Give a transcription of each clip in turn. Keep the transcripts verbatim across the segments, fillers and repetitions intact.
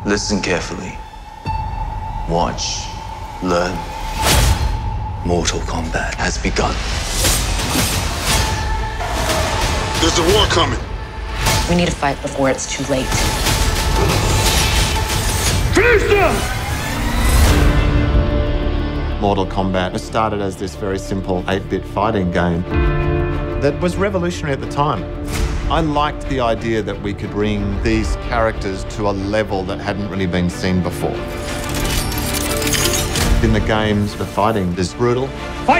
Listen carefully. Watch. Learn. Mortal Kombat has begun. There's a war coming. We need to fight before it's too late. Finish them! Mortal Kombat started as this very simple eight-bit fighting game that was revolutionary at the time. I liked the idea that we could bring these characters to a level that hadn't really been seen before. In the games, the fighting is brutal. Fight!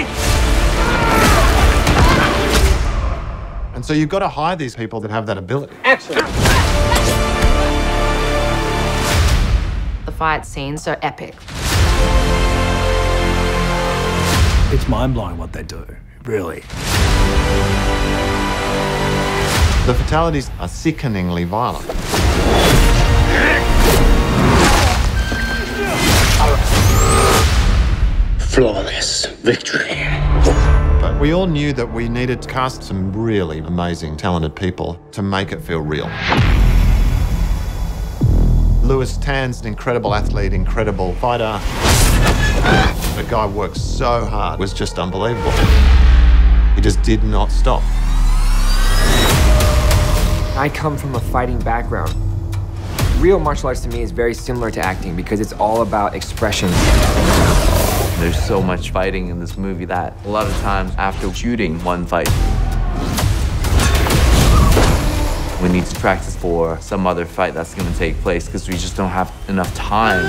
And so you've got to hire these people that have that ability. Action! The fight scenes are epic. It's mind-blowing what they do, really. The fatalities are sickeningly violent. Flawless victory. But we all knew that we needed to cast some really amazing, talented people to make it feel real. Lewis Tan's an incredible athlete, incredible fighter. The guy works so hard, it was just unbelievable. He just did not stop. I come from a fighting background. Real martial arts to me is very similar to acting because it's all about expression. There's so much fighting in this movie that a lot of times after shooting one fight, we need to practice for some other fight that's going to take place because we just don't have enough time.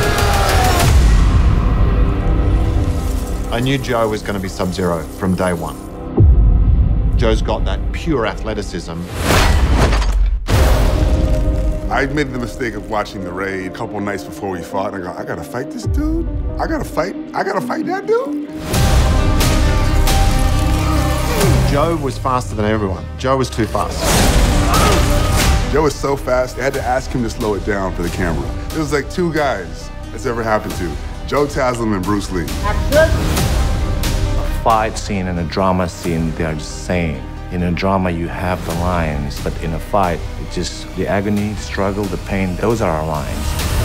I knew Joe was going to be Sub-Zero from day one. Joe's got that pure athleticism. I made the mistake of watching The Raid a couple nights before we fought, and I go, I gotta fight this dude? I gotta fight, I gotta fight that dude? Joe was faster than everyone. Joe was too fast. Joe was so fast, they had to ask him to slow it down for the camera. It was like two guys that's ever happened to. Joe Taslim and Bruce Lee. A fight scene and a drama scene, they are the same. In a drama, you have the lines, but in a fight, it's just the agony, struggle, the pain, those are our lines.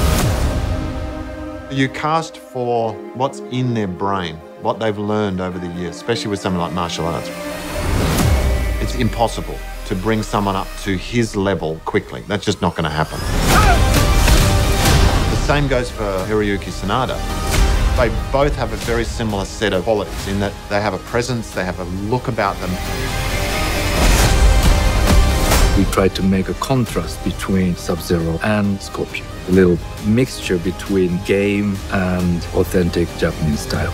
You cast for what's in their brain, what they've learned over the years, especially with something like martial arts. It's impossible to bring someone up to his level quickly. That's just not going to happen. The same goes for Hiroyuki Sanada. They both have a very similar set of qualities in that they have a presence, they have a look about them. We tried to make a contrast between Sub-Zero and Scorpion. A little mixture between game and authentic Japanese style.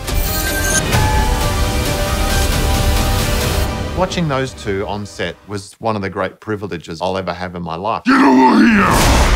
Watching those two on set was one of the great privileges I'll ever have in my life. Get over here!